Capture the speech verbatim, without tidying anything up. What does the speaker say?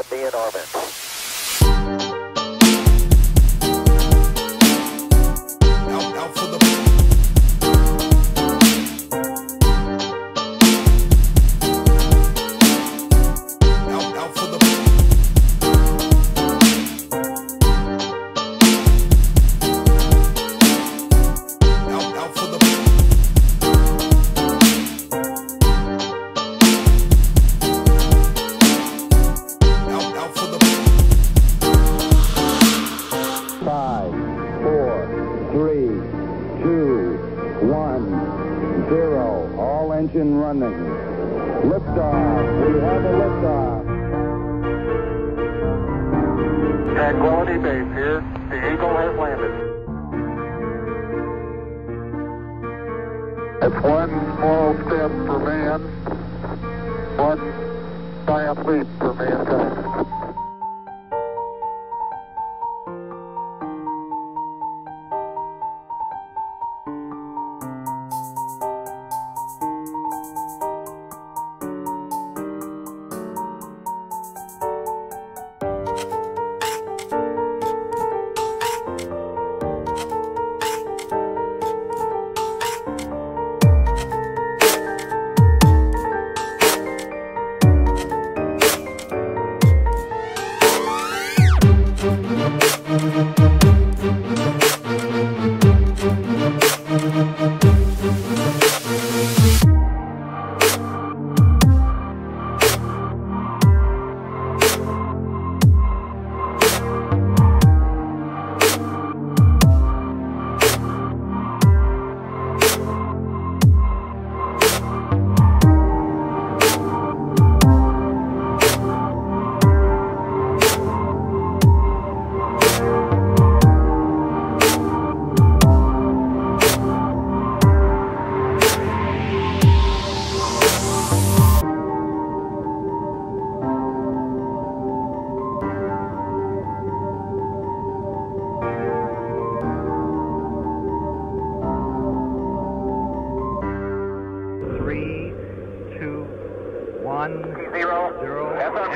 be in orbit. Out, out for the out, out for the out, out for the out, out for the Five, four, three, two, one, zero. All engine running. Liftoff. We have a liftoff. Tranquility Base here. The Eagle has landed. It's one small step for man, one giant leap for mankind. Three, two, one, Zero. zero. F M